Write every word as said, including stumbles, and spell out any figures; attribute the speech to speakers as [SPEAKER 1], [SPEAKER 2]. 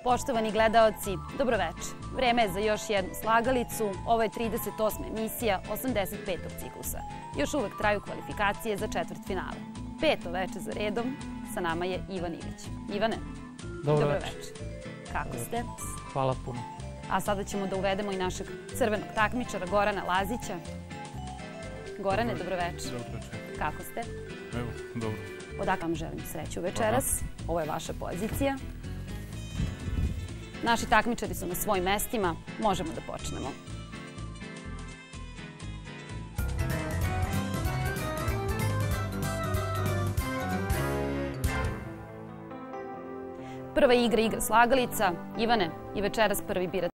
[SPEAKER 1] Poštovani gledaoci, dobroveče. Vreme je za još jednu slagalicu. Ovo je trideset osma emisija osamdeset petog ciklusa. Još uvek traju kvalifikacije za četvrtfinale. Peto veče za redom, sa nama je Ivan Ilić. Ivane, dobroveče. Kako ste?
[SPEAKER 2] Hvala puno.
[SPEAKER 1] A sada ćemo da uvedemo i našeg crvenog takmičara, Gorana Lazića. Gorane, dobroveče.
[SPEAKER 3] Dobroveče.
[SPEAKER 1] Kako ste?
[SPEAKER 3] Evo, dobro.
[SPEAKER 1] Odakle vam želim sreću večeras. Ovo je vaša pozicija. Naši takmičari su na svojim mestima. Možemo da počnemo. Prva igra igra slagalica. Ivane, i večeras prvi birate